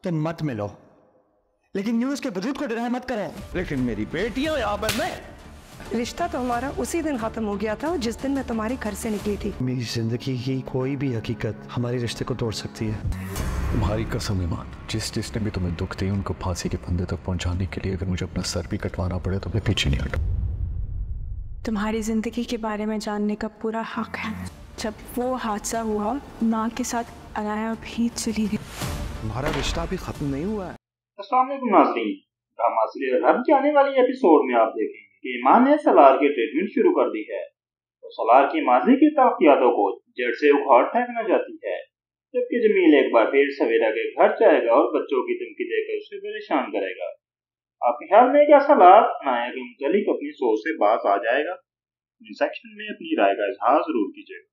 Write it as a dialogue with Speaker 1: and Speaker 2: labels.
Speaker 1: तो मत मिलो, लेकिन यूं उसके वजूद को डिनाई मत करें।
Speaker 2: लेकिन मेरी बेटी है यहाँ पर। मैं
Speaker 3: रिश्ता तो हमारा उसी दिन खत्म हो गया था जिस दिन मैं तुम्हारे घर से निकली थी।
Speaker 1: मेरी जिंदगी की कोई भी हकीकत हमारे रिश्ते को तोड़ सकती है।
Speaker 4: तुम्हारी कसम ईमान, जिसने भी तुम्हें दुख दी उनको फांसी के फंदे तक पहुंचाने के लिए अगर मुझे अपना सर भी कटवाना पड़े तो मैं पीछे नहीं हटूं।
Speaker 5: तुम्हारी जिंदगी के बारे में जानने का पूरा हक है। जब वो हादसा हुआ, माँ के साथ अनाया भी चली गई।
Speaker 2: तुम्हारा रिश्ता अभी खत्म नहीं हुआ है।
Speaker 6: अस्सलाम वालेकुम नाज़रीन, ड्रामा सीरियल घर के आने वाली एपिसोड में आप देखेंगे कि ईमान ने सलार की ट्रीटमेंट शुरू कर दी है तो सलार की माजी की तरक्यातों को जड़ से उखाड़ फेंकना चाहती है, जबकि जमील एक बार फिर सवेरा के घर जाएगा और बच्चों की धमकी देकर उसे परेशान करेगा। आपके ख्याल में क्या सलार अनाया के मुतालिक अपनी सोच से बात आ जाएगा? सेक्शन में अपनी राय का इजहार जरूर कीजिएगा।